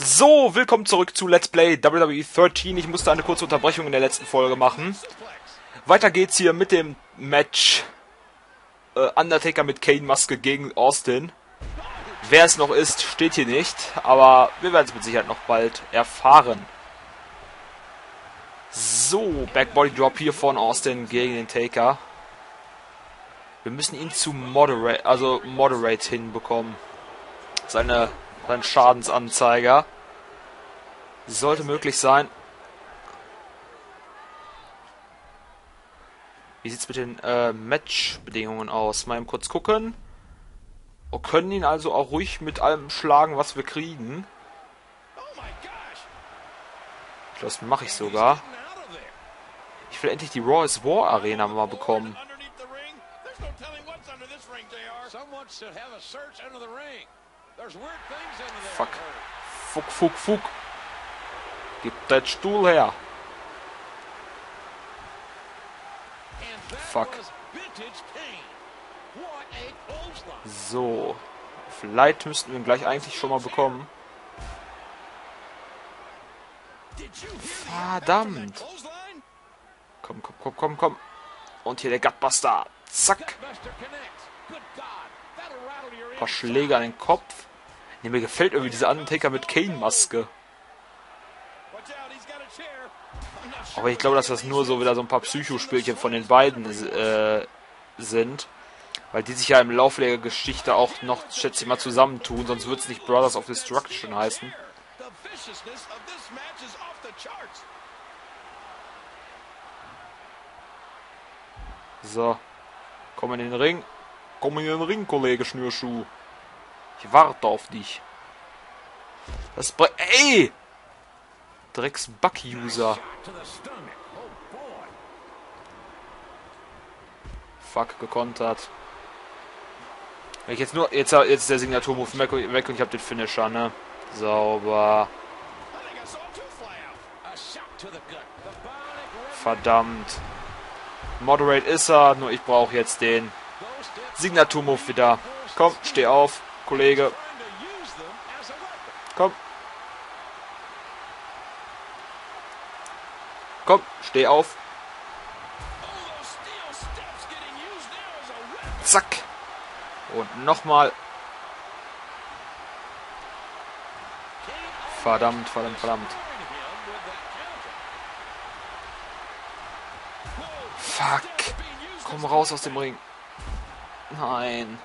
So, willkommen zurück zu Let's Play WWE 13. Ich musste eine kurze Unterbrechung in der letzten Folge machen. Weiter geht's hier mit dem Match Undertaker mit Kane-Maske gegen Austin. Wer es noch ist, steht hier nicht, aber wir werden es mit Sicherheit noch bald erfahren. So, Backbody Drop hier von Austin gegen den Taker. Wir müssen ihn zu Moderate hinbekommen. Sein Schadensanzeiger. Sollte möglich sein. Wie sieht's mit den Matchbedingungen aus? Mal eben kurz gucken. Wir können ihn also auch ruhig mit allem schlagen, was wir kriegen. Das mache ich sogar. Ich will endlich die Raw is War Arena mal bekommen. Fuck. Fuck. Gib den Stuhl her. Fuck. So. Vielleicht müssten wir ihn gleich eigentlich schon mal bekommen. Verdammt. Komm. Und hier der Gutbuster. Zack. Ein paar Schläge an den Kopf. Nee, mir gefällt irgendwie dieser Undertaker mit Kane-Maske. Aber ich glaube, dass das nur so wieder so ein paar Psychospielchen von den beiden sind. Weil die sich ja im Laufe der Geschichte auch noch, schätze ich mal, zusammentun. Sonst würde es nicht Brothers of Destruction heißen. So. Komm in den Ring. Komm in den Ring, Kollege Schnürschuh. Ich warte auf dich. Ey! Drecks-Buck-User. Fuck, gekontert. Wenn ich jetzt nur... Jetzt ist der Signaturmove weg und ich hab den Finisher, ne? Sauber. Verdammt. Moderate ist er, nur ich brauche jetzt den Signaturmove wieder. Komm, steh auf, Kollege. Komm, steh auf. Zack. Und nochmal. Verdammt. Fuck. Komm raus aus dem Ring. Nein.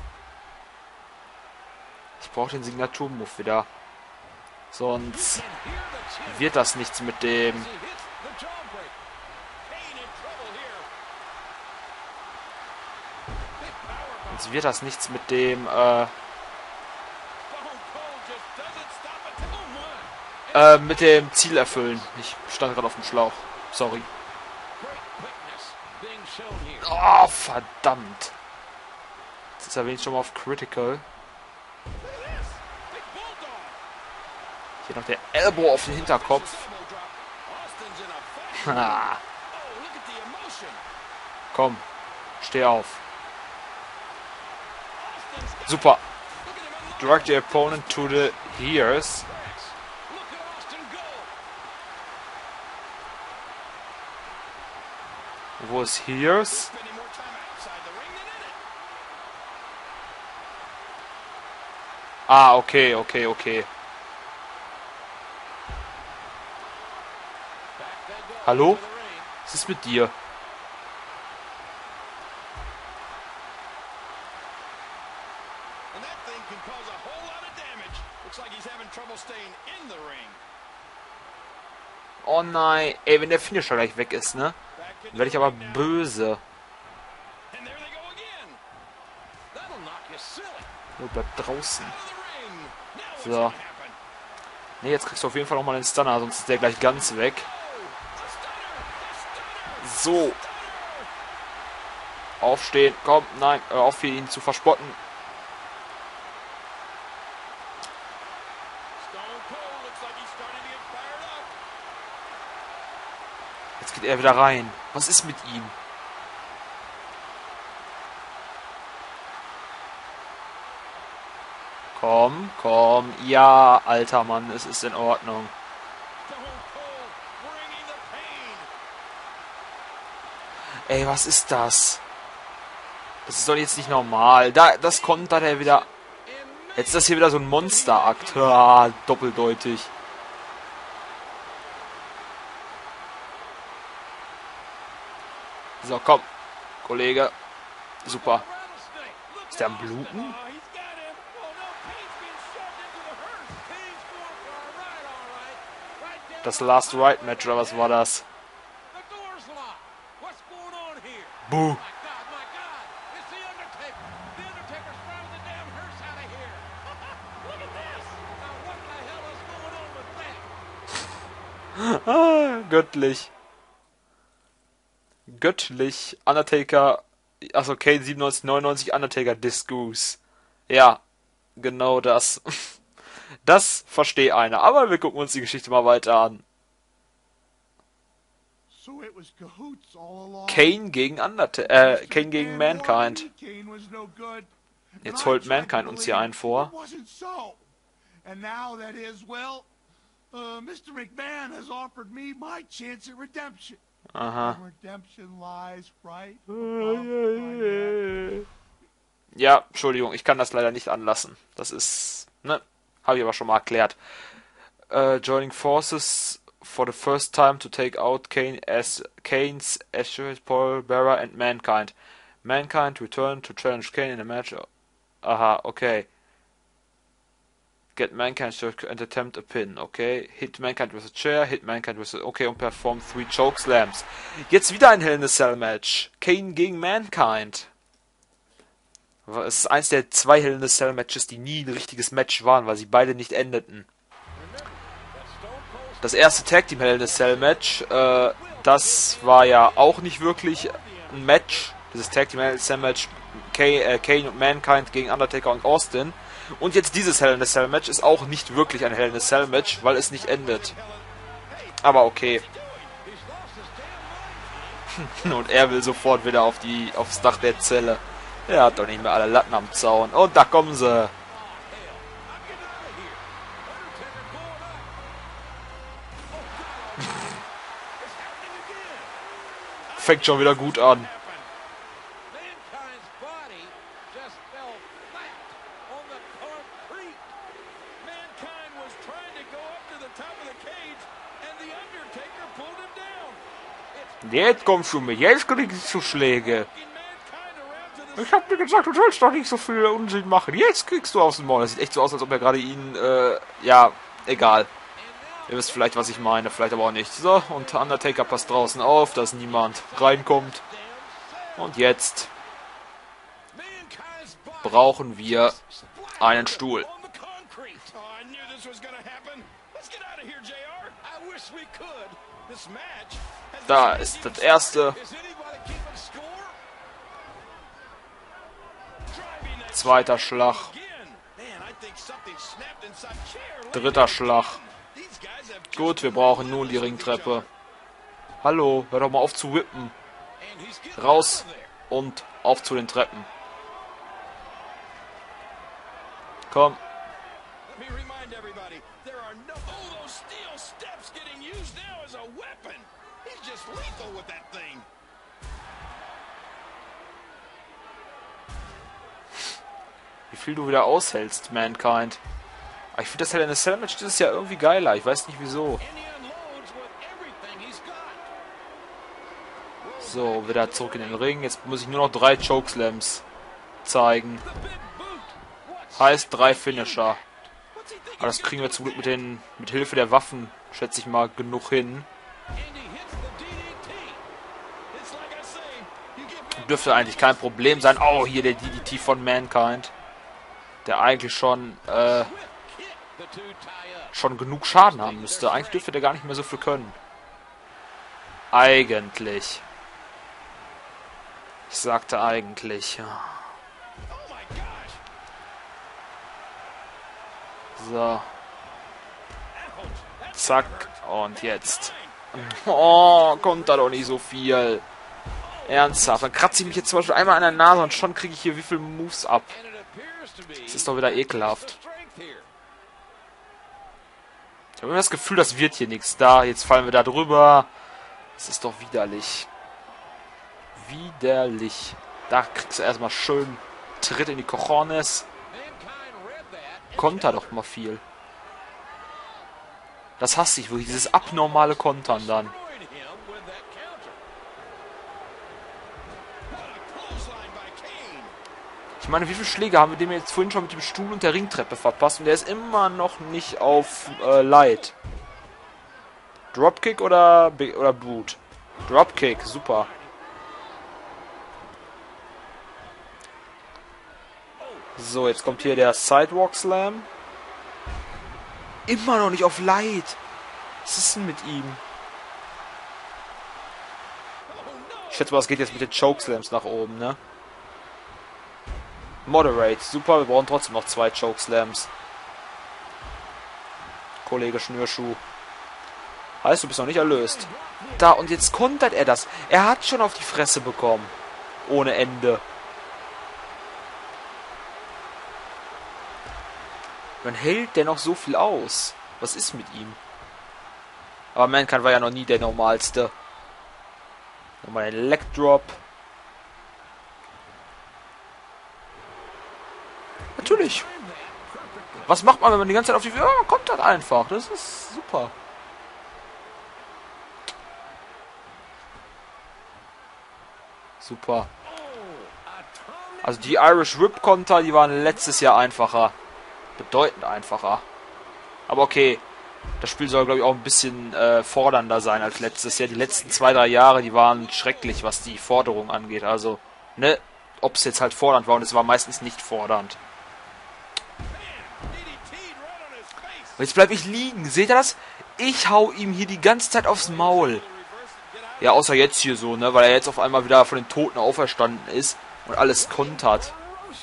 Ich brauche den Signaturmove wieder. Sonst wird das nichts mit dem... mit dem Ziel erfüllen. Ich stand gerade auf dem Schlauch. Sorry. Oh, verdammt. Jetzt ist er wenigstens schon mal auf Critical. Hier noch der Elbow auf den Hinterkopf. Komm, steh auf. Super. Drag the opponent to the ears. Wo ist Hears? Ah, okay. Hallo? Was ist mit dir? Oh nein. Ey, wenn der Finisher gleich weg ist, ne? Dann werde ich aber böse. Nur bleib draußen. So. Ne, jetzt kriegst du auf jeden Fall nochmal den Stunner, sonst ist der gleich ganz weg. So. Aufstehen. Komm, nein. Hör auf, hier ihn zu verspotten. Jetzt geht er wieder rein. Was ist mit ihm? Komm, komm. Ja, alter Mann, es ist in Ordnung. Ey, was ist das? Das ist doch jetzt nicht normal. Das kontert er wieder. Jetzt ist das hier wieder so ein Monsterakt. Ah, doppeldeutig. So, komm. Kollege. Super. Ist der am Bluten? Das Last Ride Match, oder was war das? Buh. Ah, göttlich. Göttlich. Undertaker. Achso, Kane 97, 99, Undertaker Discus. Ja, genau das. Das verstehe einer. Aber wir gucken uns die Geschichte mal weiter an. Kane gegen Kane gegen Mankind. Jetzt holt Mankind uns hier einen vor. Mr. McMahon has offered me my chance at redemption. Aha. Redemption lies right. Ja, Entschuldigung, ich kann das leider nicht anlassen. Das ist, ne, habe ich aber schon mal erklärt. Joining forces for the first time to take out Kane's associate Paul Bearer and Mankind. Mankind returned to challenge Kane in a match. Aha, okay. Get Mankind and attempt a pin, okay. Hit Mankind with a chair, hit Mankind with a... Okay, und perform 3 chokeslams. Jetzt wieder ein Hell in a Cell Match. Kane gegen Mankind. Es ist eins der 2 Hell in a Cell Matches, die nie ein richtiges Match waren, weil sie beide nicht endeten. Das erste Tag Team Hell in a Cell Match, das war ja auch nicht wirklich ein Match. Dieses Tag Team Hell in a Cell Match, Kane und Mankind gegen Undertaker und Austin. Und jetzt dieses Hell in a Cell Match ist auch nicht wirklich ein Hell in a Cell Match, weil es nicht endet. Aber okay. Und er will sofort wieder aufs Dach der Zelle. Er hat doch nicht mehr alle Latten am Zaun. Und da kommen sie. Fängt schon wieder gut an. Jetzt kommst du mir, jetzt kriegst du Schläge. Ich hab dir gesagt, du sollst doch nicht so viel Unsinn machen. Jetzt kriegst du aus dem Maul. Das sieht echt so aus, als ob er gerade ihn, ja, egal. Ihr wisst vielleicht, was ich meine, vielleicht aber auch nicht. So, und Undertaker passt draußen auf, dass niemand reinkommt. Und jetzt brauchen wir einen Stuhl. Da ist das erste. Zweiter Schlag. Dritter Schlag. Gut, wir brauchen nun die Ringtreppe. Hallo, hör doch mal auf zu whippen. Raus und auf zu den Treppen. Komm. Wie viel du wieder aushältst, Mankind. Aber ich finde das Hell in a Cell Match dieses Jahr irgendwie geiler. Ich weiß nicht wieso. So, wieder zurück in den Ring. Jetzt muss ich nur noch 3 Chokeslams zeigen. Heißt 3 Finisher. Aber das kriegen wir zum Glück mit Hilfe der Waffen, schätze ich mal, genug hin. Dürfte eigentlich kein Problem sein. Oh, hier der DDT von Mankind. Der eigentlich schon genug Schaden haben müsste. Eigentlich dürfte der gar nicht mehr so viel können. Eigentlich. Ich sagte eigentlich. So. Zack. Und jetzt. Oh, kommt da doch nicht so viel. Ernsthaft. Dann kratze ich mich jetzt zum Beispiel einmal an der Nase und schon kriege ich hier wie viele Moves ab. Das ist doch wieder ekelhaft. Ich habe immer das Gefühl, das wird hier nichts da. Jetzt fallen wir da drüber. Das ist doch widerlich. Widerlich. Da kriegst du erstmal schön Tritt in die Cojones. Konter doch mal viel. Das hasse ich wirklich, dieses abnormale Kontern dann. Ich meine, wie viele Schläge haben wir dem jetzt vorhin schon mit dem Stuhl und der Ringtreppe verpasst und der ist immer noch nicht auf Light. Dropkick oder Boot? Dropkick, super. So, jetzt kommt hier der Sidewalk Slam. Immer noch nicht auf Light. Was ist denn mit ihm? Ich schätze mal, es geht jetzt mit den Chokeslams nach oben, ne? Moderate, super, wir brauchen trotzdem noch 2 Chokeslams. Kollege Schnürschuh. Heißt, du bist noch nicht erlöst. Da, und jetzt kontert er das. Er hat schon auf die Fresse bekommen. Ohne Ende. Man hält der noch so viel aus. Was ist mit ihm? Aber Mankind war ja noch nie der normalste. Nochmal ein Leg Drop. Natürlich. Was macht man, wenn man die ganze Zeit auf die... Ja, man kontert einfach. Das ist super. Super. Also die Irish Whip Konter, die waren letztes Jahr einfacher. Bedeutend einfacher. Aber okay, das Spiel soll, glaube ich, auch ein bisschen fordernder sein als letztes Jahr. Die letzten 2-3 Jahre, die waren schrecklich, was die Forderung angeht. Also, ne, ob es jetzt halt fordernd war, und es war meistens nicht fordernd. Und jetzt bleibe ich liegen. Seht ihr das? Ich hau ihm hier die ganze Zeit aufs Maul. Ja, außer jetzt hier so, ne, weil er jetzt auf einmal wieder von den Toten auferstanden ist und alles kontert.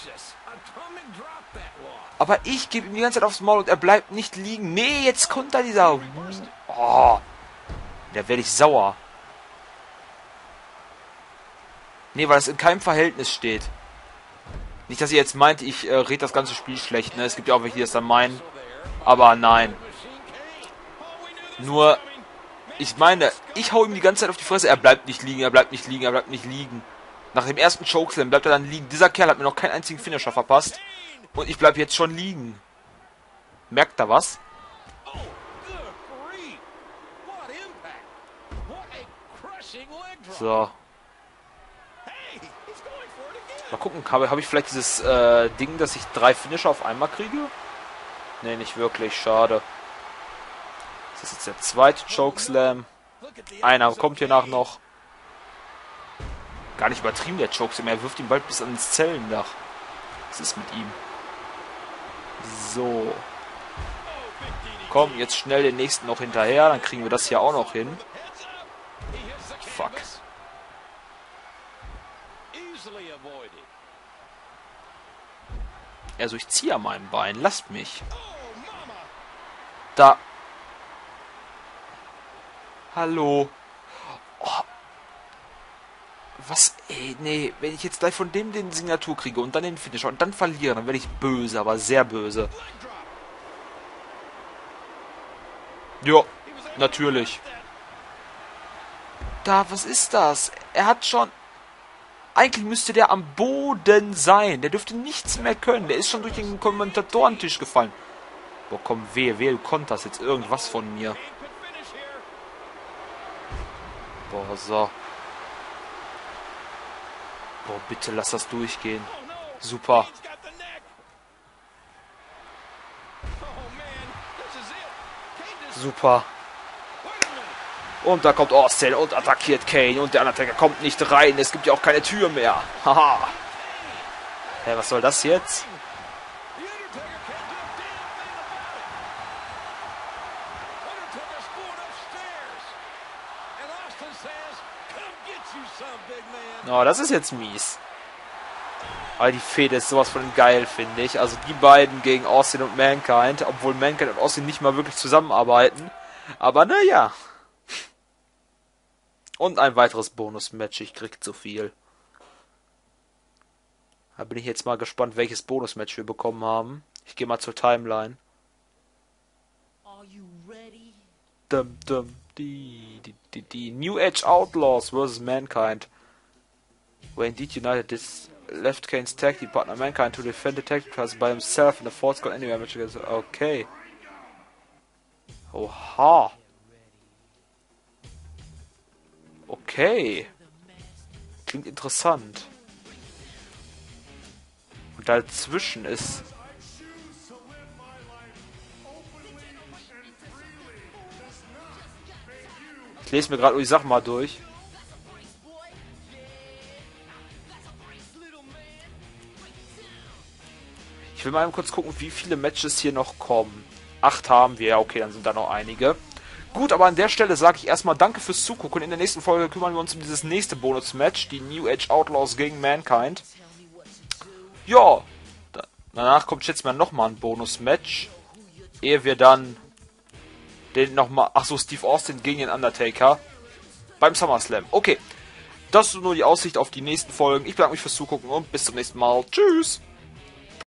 Aber ich gebe ihm die ganze Zeit aufs Maul und er bleibt nicht liegen. Nee, jetzt kommt da dieser... Oh, da werde ich sauer. Nee, weil es in keinem Verhältnis steht. Nicht, dass ihr jetzt meint, ich rede das ganze Spiel schlecht. Ne? Es gibt ja auch welche, die das dann meinen. Aber nein. Nur, ich meine, ich hau ihm die ganze Zeit auf die Fresse. Er bleibt nicht liegen, er bleibt nicht liegen, er bleibt nicht liegen. Nach dem ersten Chokeslam bleibt er dann liegen. Dieser Kerl hat mir noch keinen einzigen Finisher verpasst. Und ich bleib jetzt schon liegen. Merkt er was? So. Mal gucken, habe ich vielleicht dieses Ding, dass ich 3 Finisher auf einmal kriege? Ne, nicht wirklich, schade. Das ist jetzt der zweite Chokeslam. Einer kommt hier nach noch. Gar nicht übertrieben, der Chokeslam. Er wirft ihn bald bis ans Zellendach. Was ist mit ihm? So. Komm, jetzt schnell den nächsten noch hinterher. Dann kriegen wir das hier auch noch hin. Fuck. Also ich ziehe an meinem Bein. Lasst mich. Da. Hallo. Oh. Was? Ey, nee. Wenn ich jetzt gleich von dem den Signatur kriege und dann den Finisher und dann verliere, dann werde ich böse, aber sehr böse. Ja, natürlich. Da, was ist das? Er hat schon... Eigentlich müsste der am Boden sein. Der dürfte nichts mehr können. Der ist schon durch den Kommentatorentisch gefallen. Boah, komm, wehe, du konterst jetzt irgendwas von mir. Boah, so. Boah, bitte lass das durchgehen. Super. Super. Und da kommt Austin und attackiert Kane. Und der Undertaker kommt nicht rein. Es gibt ja auch keine Tür mehr. Haha. Hä, was soll das jetzt? Oh, das ist jetzt mies. Aber die Fehde ist sowas von geil, finde ich. Also die beiden gegen Austin und Mankind. Obwohl Mankind und Austin nicht mal wirklich zusammenarbeiten. Aber naja. Und ein weiteres Bonus-Match. Ich krieg zu viel. Da bin ich jetzt mal gespannt, welches Bonus-Match wir bekommen haben. Ich gehe mal zur Timeline. Die New Age Outlaws vs. Mankind. Where indeed United this left Kane's tag team partner Mankind to defend the tag titles by himself in the Falls Count Anywhere match against. Okay. Oha. Okay. Klingt interessant. Und dazwischen ist... Ich lese mir gerade die Sachen mal durch. Ich will mal kurz gucken, wie viele Matches hier noch kommen. 8 haben wir, ja okay, dann sind da noch einige. Gut, aber an der Stelle sage ich erstmal danke fürs Zugucken. In der nächsten Folge kümmern wir uns um dieses nächste Bonus-Match, die New Age Outlaws gegen Mankind. Ja, danach kommt jetzt mal nochmal ein Bonus-Match, ehe wir dann den nochmal, achso, Steve Austin gegen den Undertaker beim SummerSlam. Okay, das ist nur die Aussicht auf die nächsten Folgen. Ich bedanke mich fürs Zugucken und bis zum nächsten Mal. Tschüss!